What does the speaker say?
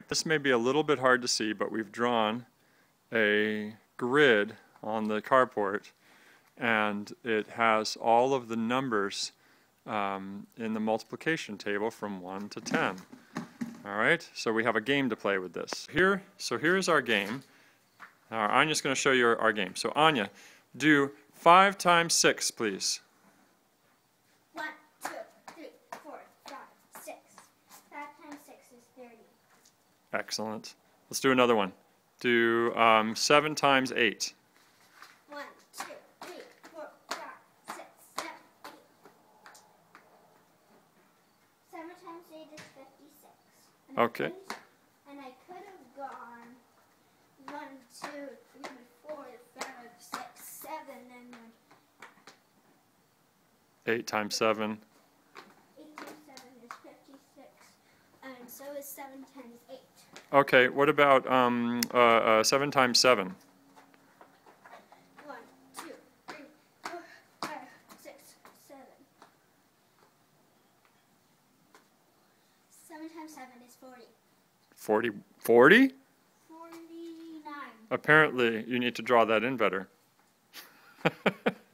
This may be a little bit hard to see, but we've drawn a grid on the carport, and it has all of the numbers in the multiplication table from 1 to 10. All right, so we have a game to play with this. Here's our game. Now, Anya's going to show you our game. So Anya, do 5 times 6, please. 1, 2, 3, 4, 5, 6. 5 times 6 is 30. Excellent. Let's do another one. Do 7 times 8. 1, 2, 3, 4, 5, 6, 7, 8. 7 times 8 is 56. Okay. And I could have gone 1, 2, 3, 4, 5, 6, 7, and then 8 times 7. 8 times 7 is 56, and so is 7 times 8. Okay, what about 7 times 7? 1, 2, 3, 4, 5, 6, 7. 7 times 7 is 40. 40? 40? 49. Apparently, you need to draw that in better.